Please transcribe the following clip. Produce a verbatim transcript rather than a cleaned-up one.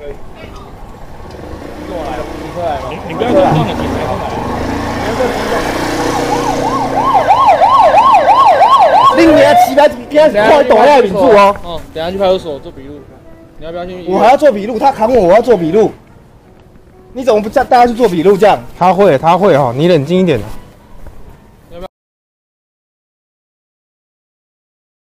过来，你过来， 你你不要动动，你警察过来。 你娘起来，今天快抖下民住哦。 哦，等下去派出所做笔录。你要不要去？ 我还要做笔录，他砍我，我要做笔录。你怎么不叫大家去做笔录？这样他会，他会哈，你冷静一点。